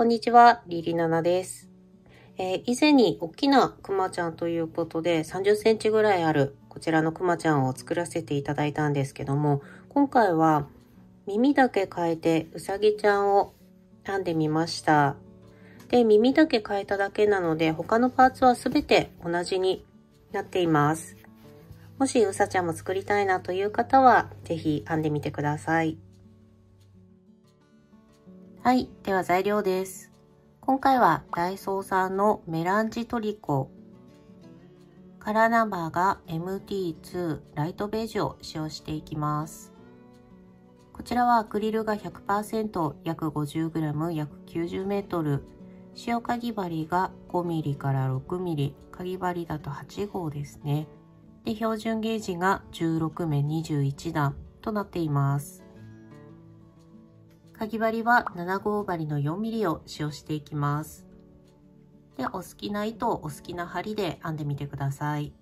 こんにちは、リリナナです。以前に大きなクマちゃんということで30センチぐらいあるこちらのクマちゃんを作らせていただいたんですけども、今回は耳だけ変えてうさぎちゃんを編んでみました。で、耳だけ変えただけなので他のパーツはすべて同じになっています。もしうさちゃんも作りたいなという方はぜひ編んでみてください。はい、では材料です。今回はダイソーさんのメランジトリコ、カラーナンバーが MT2 ライトベージュを使用していきます。こちらはアクリルが 100% 約 50g 約 90m、 塩かぎ針が 5mm から 6mm、 かぎ針だと8号ですね。で、標準ゲージが16目21段となっています。かぎ針は7号針の 4mm を使用していきます。で、お好きな糸をお好きな針で編んでみてください。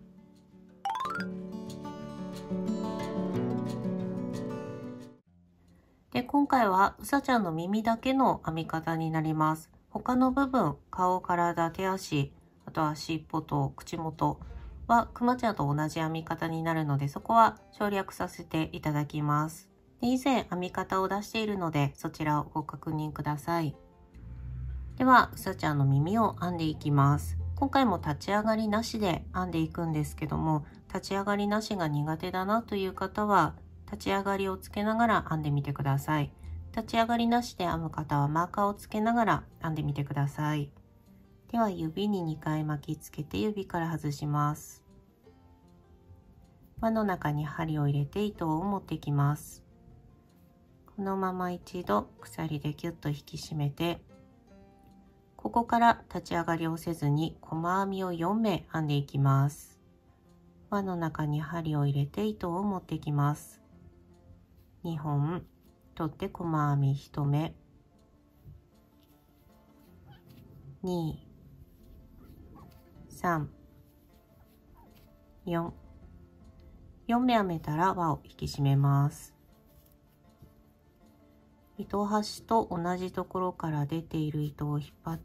で、今回はうさちゃんの耳だけの編み方になります。他の部分、顔、体、手足、あとは尻尾と口元はくまちゃんと同じ編み方になるので、そこは省略させていただきます。で、以前編み方を出しているので、そちらをご確認ください。では、うさちゃんの耳を編んでいきます。今回も立ち上がりなしで編んでいくんですけども、立ち上がりなしが苦手だなという方は、立ち上がりをつけながら編んでみてください。立ち上がりなしで編む方はマーカーをつけながら編んでみてください。では、指に2回巻きつけて指から外します。輪の中に針を入れて糸を持ってきます。このまま一度鎖でギュッと引き締めて、ここから立ち上がりをせずに細編みを4目編んでいきます。輪の中に針を入れて糸を持ってきます。2本取って細編み1目、2、3、4、4目編めたら輪を引き締めます。糸端と同じところから出ている糸を引っ張って、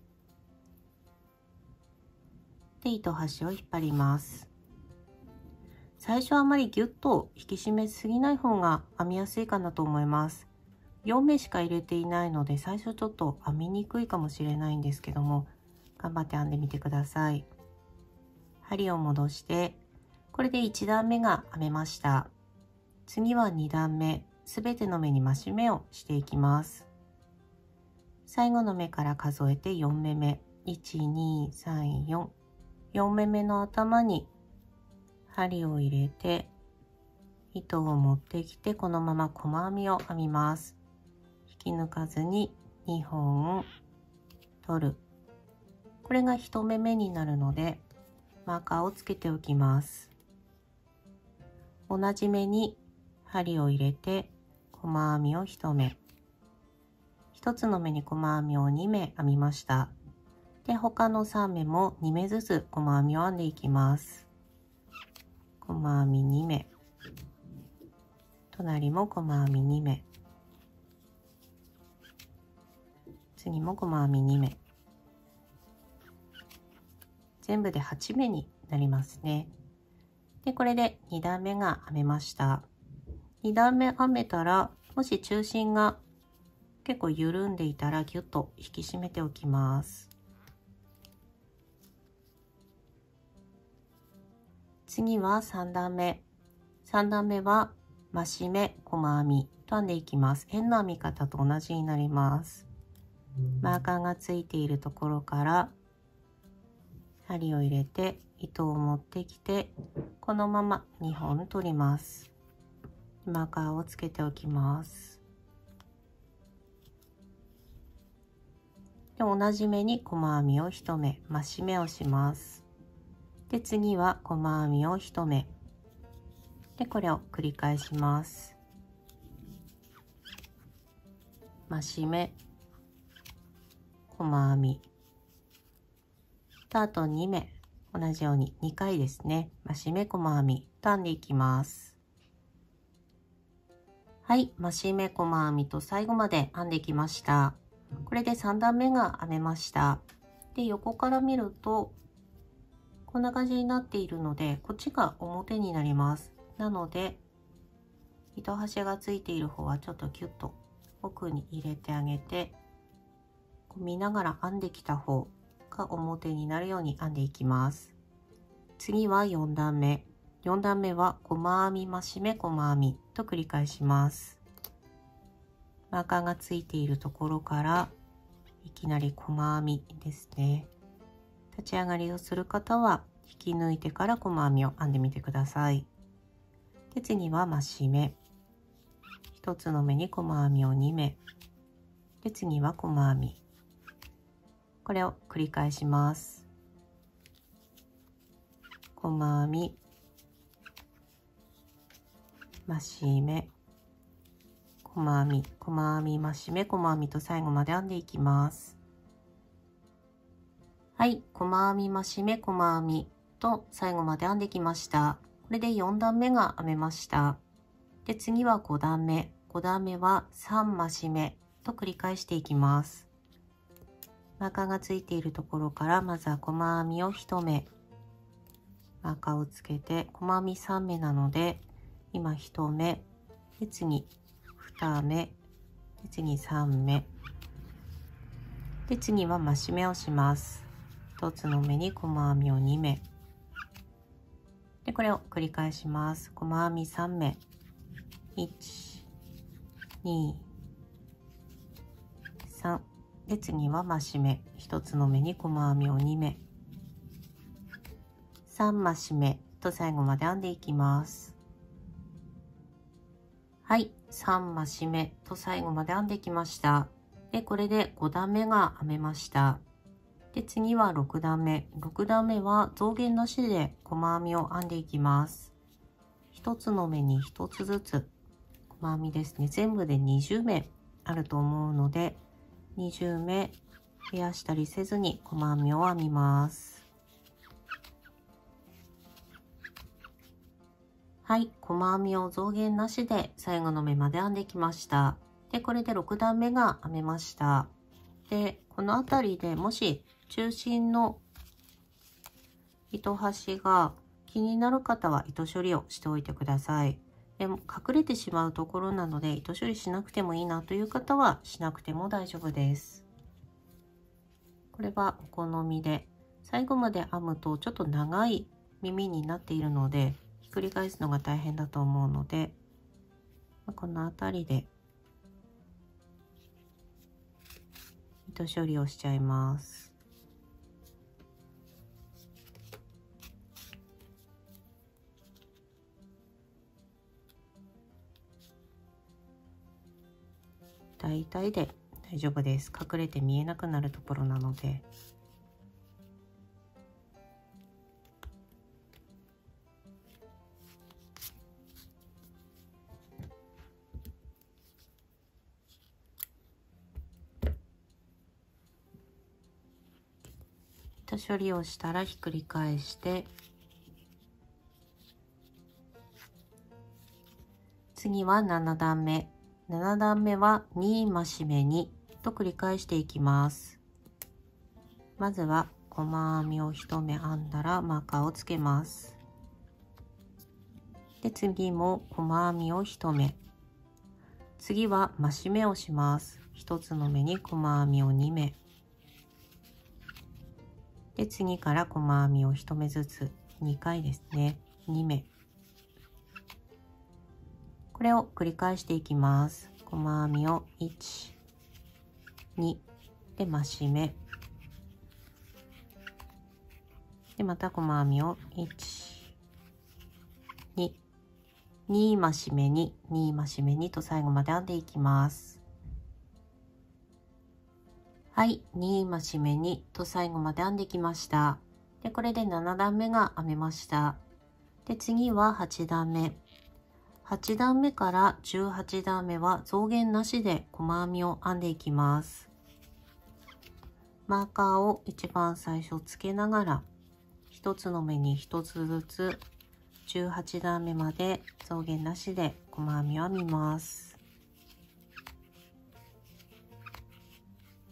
で、糸端を引っ張ります。最初はあまりギュッと引き締めすぎない方が編みやすいかなと思います。4目しか入れていないので、最初ちょっと編みにくいかもしれないんですけども、頑張って編んでみてください。針を戻して、これで1段目が編めました。次は2段目、すべての目に増し目をしていきます。最後の目から数えて4目目、1、2、3、4。4目目の頭に針を入れて、糸を持ってきて、このまま細編みを編みます。引き抜かずに2本取る。これが1目目になるので、マーカーをつけておきます。同じ目に針を入れて、細編みを1目。1つの目に細編みを2目編みました。で、他の3目も2目ずつ細編みを編んでいきます。細編み2目。隣も細編み2目。次も細編み2目。全部で8目になりますね。で、これで2段目が編めました。2段目編めたら、もし中心が結構緩んでいたらギュッと引き締めておきます。次は3段目。3段目は増し目、細編みと編んでいきます。円の編み方と同じになります。マーカーがついているところから針を入れて糸を持ってきて、このまま2本取ります。マーカーをつけておきます。で、同じ目に細編みを1目、増し目をします。で、次は細編みを1目。で、これを繰り返します。増し目、細編み。と、あと2目。同じように2回ですね。増し目、細編みと編んでいきます。はい、増し目、細編みと最後まで編んできました。 これで3段目が編めました。で、横から見るとこんな感じになっているので、こっちが表になります。なので糸端がついている方はちょっとキュッと奥に入れてあげて、見ながら編んできた方が表になるように編んでいきます。次は4段目。4段目は細編み増し目細編みと繰り返します。マーカーがついているところからいきなり細編みですね。立ち上がりをする方は引き抜いてから細編みを編んでみてください。で、次は増し目。1つの目に細編みを2目。で、次は細編み。これを繰り返します。細編み、増し目、細編み、細編み増し目、細編みと最後まで編んでいきます。はい、細編み増し目、細編みと最後まで編んできました。これで4段目が編めました。で、次は5段目。5段目は3増し目と繰り返していきます。マーカーがついているところからまずは細編みを1目。マーカーをつけて細編み3目なので、今1目、で次2目、で次3目。で、次は増し目をします。1つの目に細編みを2目。で、これを繰り返します。細編み3目。1、2、3。で、次は増し目。1つの目に細編みを2目。3増し目と最後まで編んでいきます。はい、3増し目と最後まで編んできました。で、これで5段目が編めました。で、次は6段目。6段目は増減なしで細編みを編んでいきます。1つの目に1つずつ細編みですね。全部で20目あると思うので、20目増やしたりせずに細編みを編みます。はい、細編みを増減なしで最後の目まで編んできました。で、これで6段目が編めました。で、この辺りでもし中心の糸端が気になる方は糸処理をしておいてください。でも隠れてしまうところなので糸処理しなくてもいいなという方はしなくても大丈夫です。これはお好みで、最後まで編むとちょっと長い耳になっているのでひっくり返すのが大変だと思うので、この辺りで糸処理をしちゃいます。大体で大丈夫です。隠れて見えなくなるところなので。糸処理をしたらひっくり返して、次は7段目。7段目は2増し目2と繰り返していきます。まずは細編みを1目編んだらマーカーをつけます。で、次も細編みを1目。次は増し目をします。1つの目に細編みを2目。で、次から細編みを1目ずつ2回ですね。2目。これを繰り返していきます。細編みを1、2で増し目。で、また細編みを1、2、2増し目に、2増し目にと最後まで編んでいきます。はい、2増し目にと最後まで編んできました。で、これで7段目が編めました。で、次は8段目。8段目から18段目は増減なしで細編みを編んでいきます。マーカーを一番最初つけながら、1つの目に1つずつ18段目まで増減なしで細編みを編みます。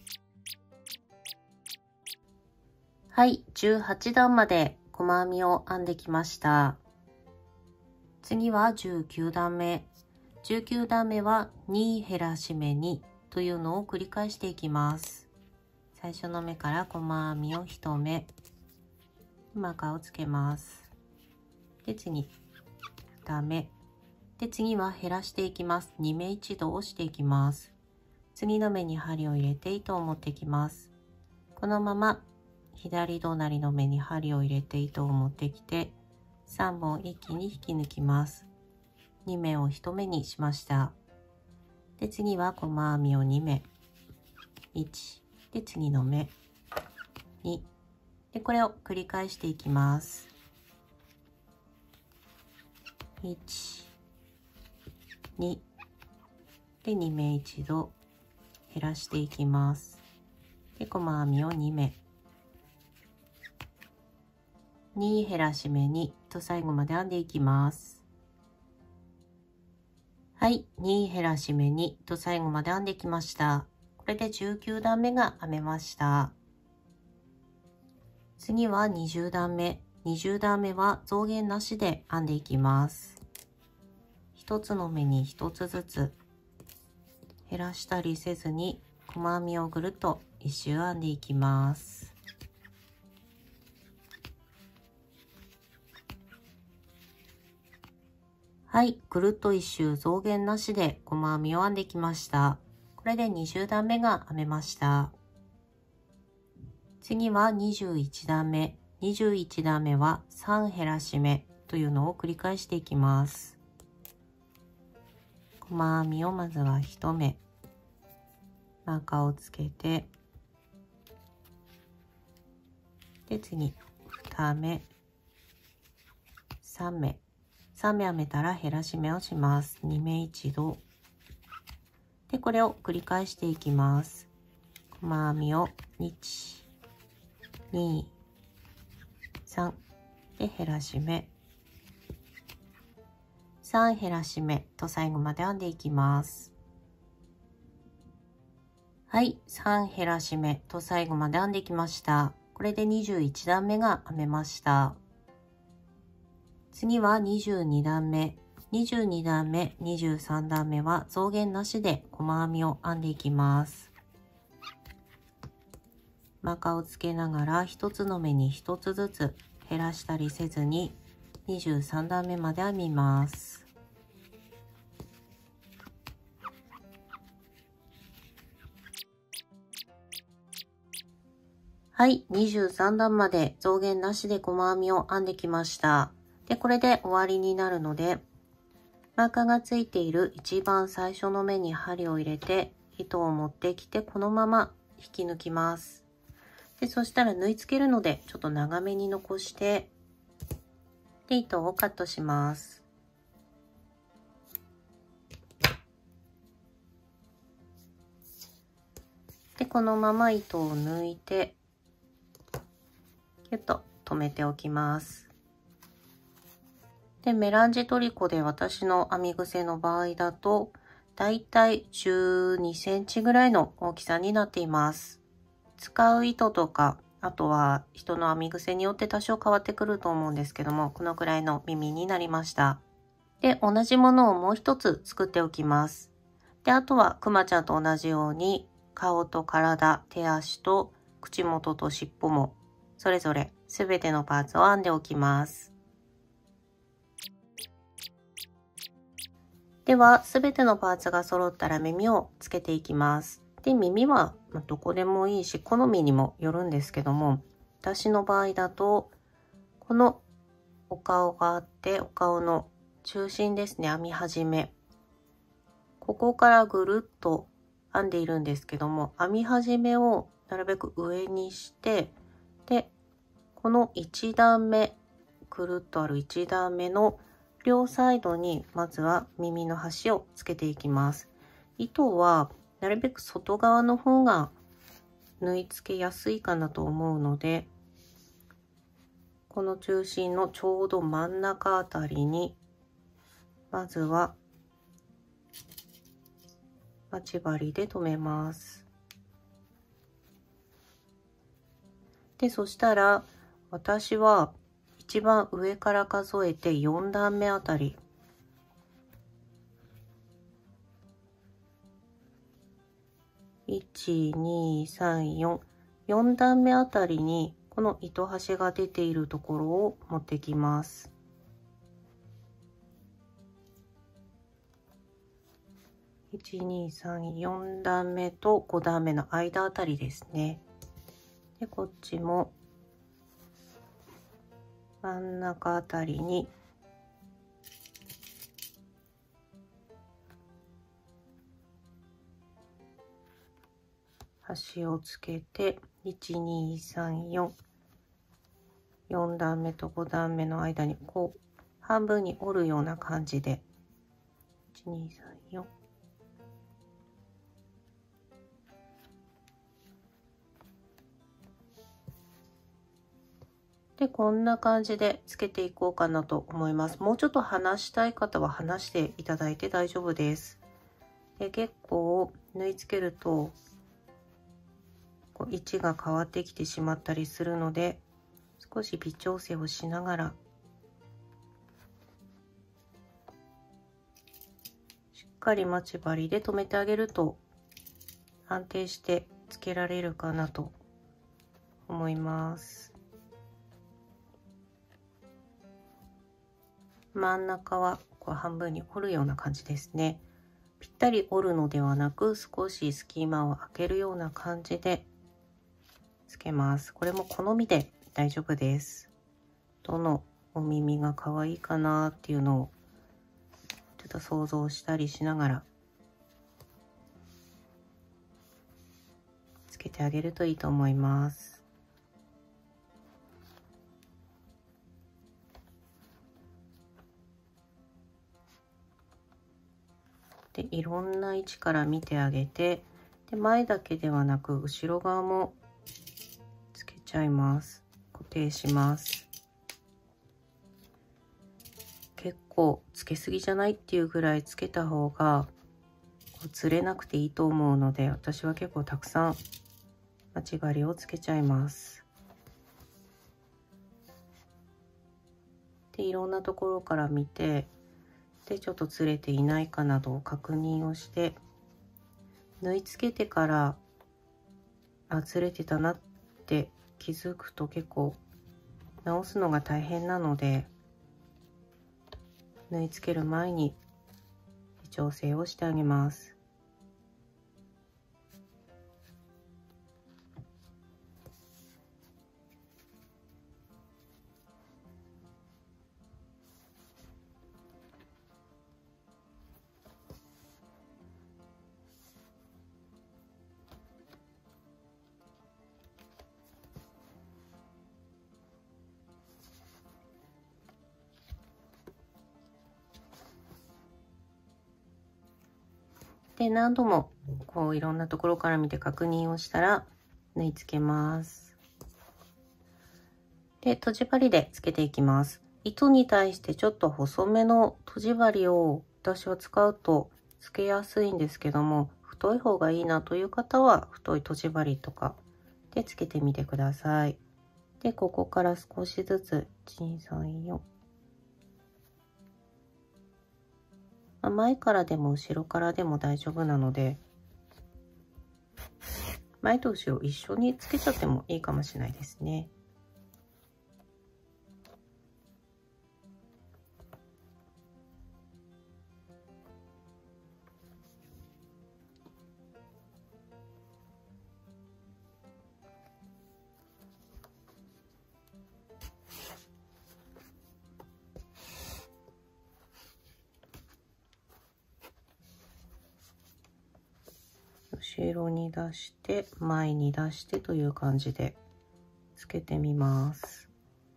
はい、18段まで細編みを編んできました。次は19段目。19段目は2減らし目2というのを繰り返していきます。最初の目から細編みを1目、マーカーをつけます。で、次、2目。で、次は減らしていきます。2目一度をしていきます。次の目に針を入れて糸を持ってきます。このまま左隣の目に針を入れて糸を持ってきて、3本一気に引き抜きます。2目を1目にしました。で、次は細編みを2目。1。で、次の目。2。で、これを繰り返していきます。1、2。で、2目一度減らしていきます。で、細編みを2目。2減らし目2と最後まで編んでいきます。はい、2減らし目2と最後まで編んできました。これで19段目が編めました。次は20段目。20段目は増減なしで編んでいきます。1つの目に1つずつ減らしたりせずに細編みをぐるっと1周編んでいきます。はい、ぐるっと1周増減なしで細編みを編んできました。これで20段目が編めました。次は21段目。21段目は3減らし目というのを繰り返していきます。細編みをまずは1目。マーカーをつけて、で、次、2目、3目。3目編めたら減らし目をします。2目一度。で、これを繰り返していきます。細編みを1、2、3。で、減らし目。3減らし目と最後まで編んでいきます。はい、3減らし目と最後まで編んできました。これで21段目が編めました。次は22段目。22段目、23段目は増減なしで細編みを編んでいきます。マーカーをつけながら1つの目に1つずつ減らしたりせずに23段目まで編みます。はい、23段まで増減なしで細編みを編んできました。で、これで終わりになるので、マーカーがついている一番最初の目に針を入れて、糸を持ってきて、このまま引き抜きます。で、そしたら縫い付けるので、ちょっと長めに残して、で、糸をカットします。で、このまま糸を抜いて、キュッと留めておきます。で、メランジトリコで私の編み癖の場合だと、だいたい12センチぐらいの大きさになっています。使う糸とか、あとは人の編み癖によって多少変わってくると思うんですけども、このくらいの耳になりました。で、同じものをもう一つ作っておきます。で、あとはくまちゃんと同じように、顔と体、手足と口元と尻尾も、それぞれ全てのパーツを編んでおきます。では、すべてのパーツが揃ったら耳をつけていきます。で、耳はどこでもいいし、好みにもよるんですけども、私の場合だと、このお顔があって、お顔の中心ですね、編み始め。ここからぐるっと編んでいるんですけども、編み始めをなるべく上にして、で、この1段目、くるっとある1段目の両サイドにまずは耳の端をつけていきます。糸はなるべく外側の方が縫い付けやすいかなと思うので、この中心のちょうど真ん中あたりにまずは待ち針で留めます。 で、そしたら私は一番上から数えて4段目あたり、1、2、3、4、4段目あたりにこの糸端が出ているところを持ってきます。1、2、3、4段目と5段目の間あたりですね。で、こっちも真ん中あたりに端をつけて、1、2、3、4、4段目と5段目の間にこう半分に折るような感じで、1、2、3、4。で、こんな感じでつけていこうかなと思います。もうちょっと離したい方は離していただいて大丈夫です。で、結構縫い付けるとこう位置が変わってきてしまったりするので、少し微調整をしながらしっかり待ち針で留めてあげると安定してつけられるかなと思います。真ん中はこう半分に折るような感じですね。ぴったり折るのではなく、少し隙間を空けるような感じでつけます。これも好みで大丈夫です。どのお耳が可愛いかなっていうのをちょっと想像したりしながらつけてあげるといいと思います。で、いろんな位置から見てあげて、で、前だけではなく後ろ側もつけちゃいます。固定します。結構つけすぎじゃないっていうぐらいつけた方がずれなくていいと思うので、私は結構たくさん待ち針をつけちゃいます。で、いろんなところから見て、で、ちょっとずれていないかなどを確認をして、縫い付けてからずれてたなって気づくと結構直すのが大変なので、縫い付ける前に微調整をしてあげます。で、何度もこういろんなところから見て確認をしたら縫い付けます。で、とじ針でつけていきます。糸に対してちょっと細めのとじ針を私は使うとつけやすいんですけども、太い方がいいなという方は太いとじ針とかでつけてみてください。で、ここから少しずつ1、2、3、4。前からでも後ろからでも大丈夫なので、前と後ろ一緒につけちゃってもいいかもしれないですね。後ろに出して前に出してという感じでつけてみます。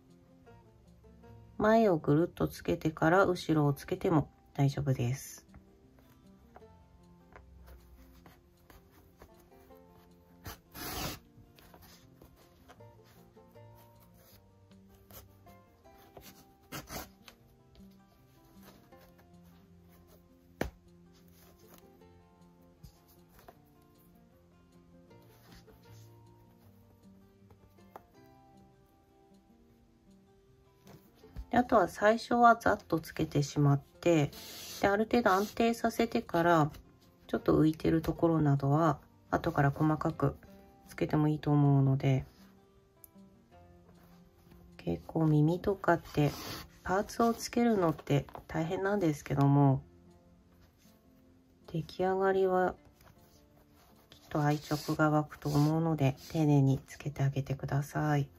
前をぐるっとつけてから後ろをつけても大丈夫です。 あとは最初はざっとつけてしまって、である程度安定させてからちょっと浮いてるところなどは後から細かくつけてもいいと思うので、結構耳とかってパーツをつけるのって大変なんですけども、出来上がりはきっと愛着が湧くと思うので丁寧につけてあげてください。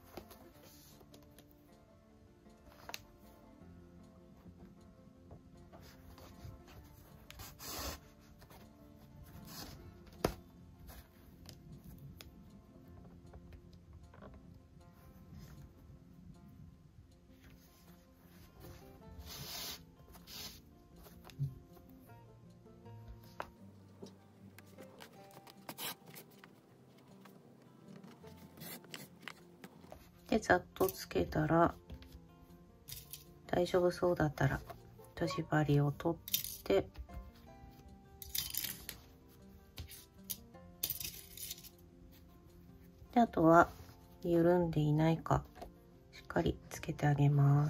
でざっとつけたら、大丈夫そうだったらとじ針を取って、であとは緩んでいないかしっかりつけてあげます。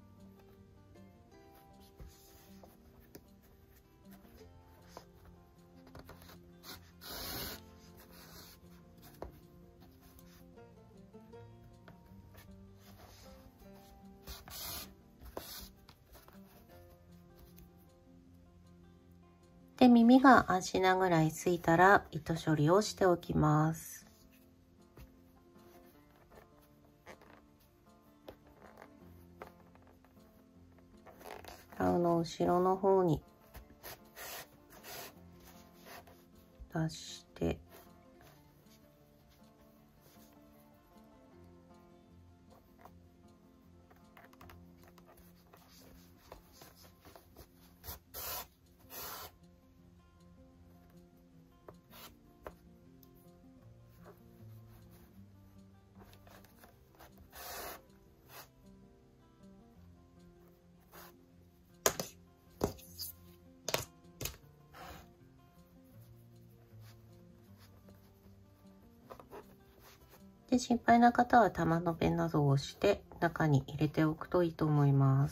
で、耳が安心なぐらいついたら糸処理をしておきます。ダウの後ろの方に出して、で、心配な方は玉のペンなどを押して中に入れておくといいと思います。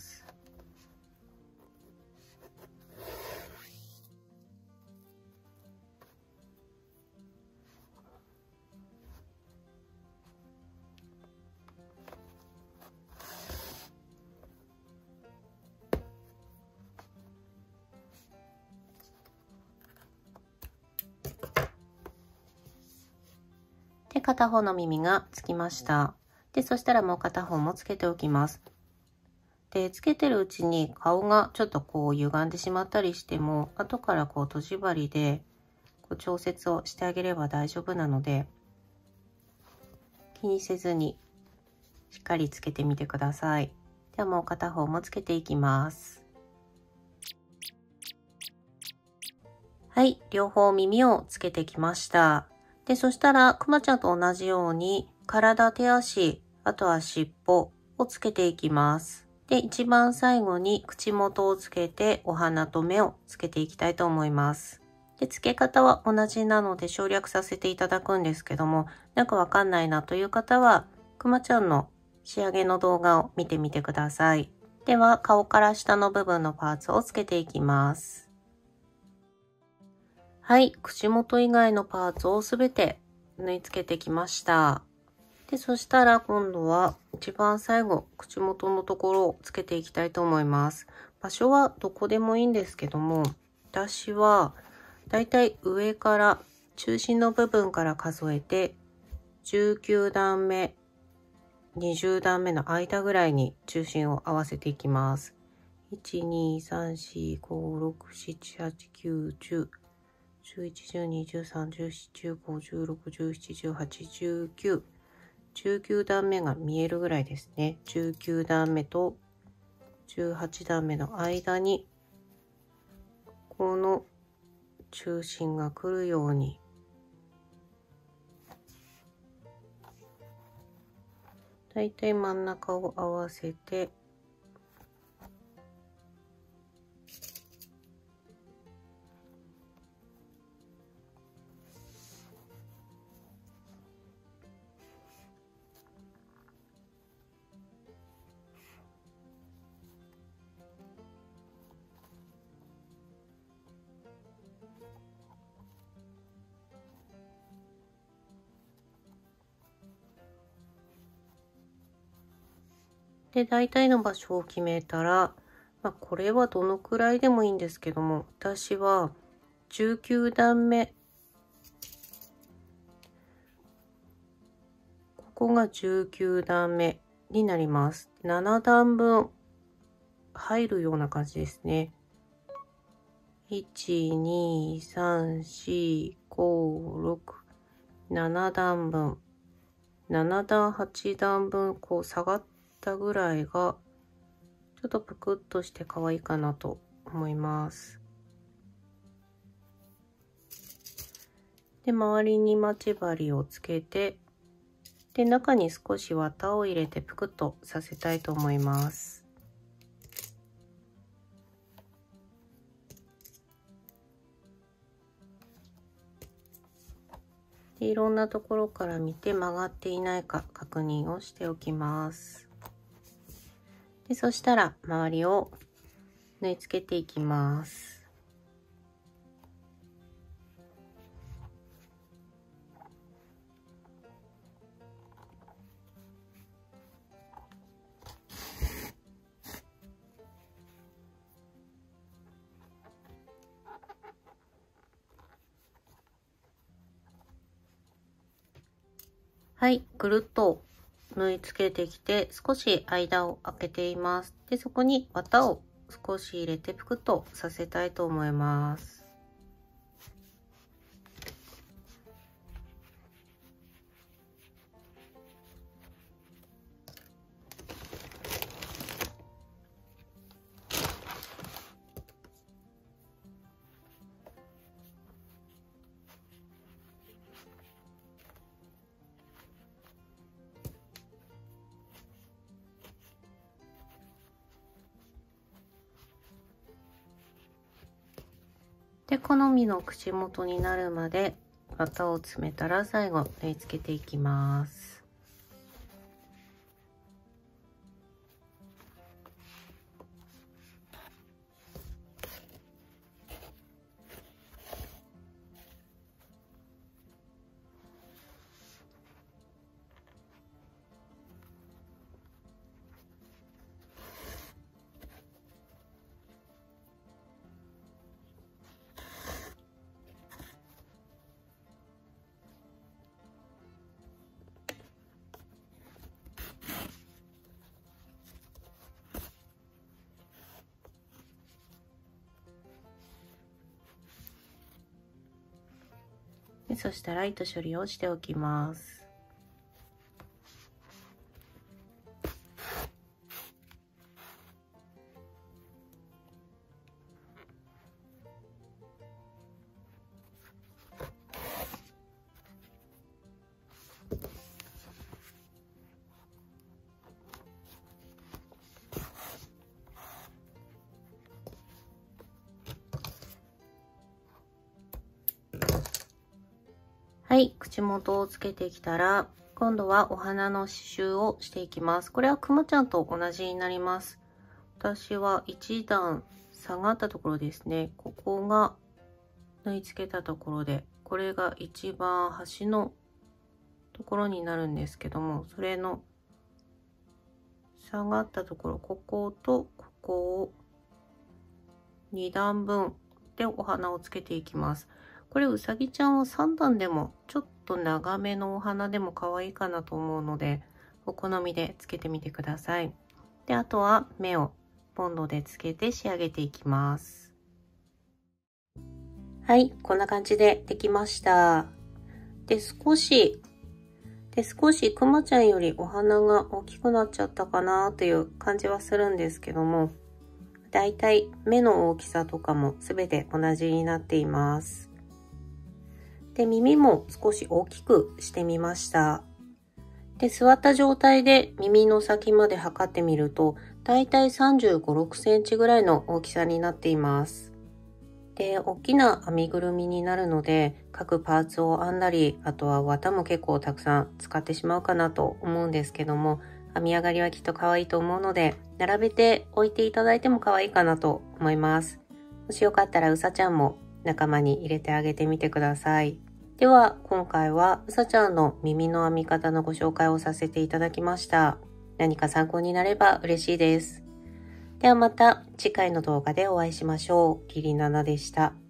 で、片方の耳がつきました。で、そしたらもう片方もつけておきます。で、つけてるうちに顔がちょっとこう歪んでしまったりしても、後からこうとじ針でこう調節をしてあげれば大丈夫なので、気にせずにしっかりつけてみてください。ではもう片方もつけていきます。はい、両方耳をつけてきました。で、そしたらくまちゃんと同じように体、手足、あとは尻尾をつけていきます。で、一番最後に口元をつけてお鼻と目をつけていきたいと思います。で、付け方は同じなので省略させていただくんですけども、なんかわかんないなという方は、くまちゃんの仕上げの動画を見てみてください。では、顔から下の部分のパーツをつけていきます。はい、口元以外のパーツをすべて縫い付けてきました。で、そしたら今度は一番最後、口元のところをつけていきたいと思います。場所はどこでもいいんですけども、私はだいたい上から中心の部分から数えて19段目、20段目の間ぐらいに中心を合わせていきます。1、2、3、4、5、6、7、8、9、10。11、12、13、14、15、16、17、18、19。19段目が見えるぐらいですね。19段目と18段目の間に、この中心が来るように、だいたい真ん中を合わせて、 で、大体の場所を決めたら、これはどのくらいでもいいんですけども、私は19段目。ここが19段目になります。7段分入るような感じですね。1、2、3、4、5、6、7段分。7段、8段分、こう下がったぐらいが、ちょっとぷくっとして可愛いかなと思います。で、周りに待ち針をつけて、で、中に少し綿を入れてぷくっとさせたいと思います。で、いろんなところから見て曲がっていないか確認をしておきます。で、そしたら周りを縫い付けていきます。はい、ぐるっと縫い付けてきて、少し間を空けています。で、そこに綿を少し入れてぷくっとさせたいと思います。で、好みの口元になるまで綿を詰めたら最後縫い付けていきます。で、そしたら糸処理をしておきます。はい、口元をつけてきたら、今度はお花の刺繍をしていきます。これはくまちゃんと同じになります。私は1段下がったところですね。ここが縫い付けたところで、これが一番端のところになるんですけども、それの下がったところ、こことここを2段分でお花をつけていきます。これうさぎちゃんは3段でもちょっと長めのお花でも可愛いかなと思うので、お好みでつけてみてください。で、あとは目をボンドでつけて仕上げていきます。はい、こんな感じでできました。で、少しくまちゃんよりお花が大きくなっちゃったかなという感じはするんですけども、だいたい目の大きさとかも全て同じになっています。で、耳も少し大きくしてみました。で、座った状態で耳の先まで測ってみると、だいたい35、6センチぐらいの大きさになっています。で、大きな編みぐるみになるので、各パーツを編んだり、あとは綿も結構たくさん使ってしまうかなと思うんですけども、編み上がりはきっと可愛いと思うので、並べて置いていただいても可愛いかなと思います。もしよかったらうさちゃんも仲間に入れてあげてみてください。では、今回はうさちゃんの耳の編み方のご紹介をさせていただきました。 何か参考になれば嬉しいです。ではまた次回の動画でお会いしましょう。リリナナでした。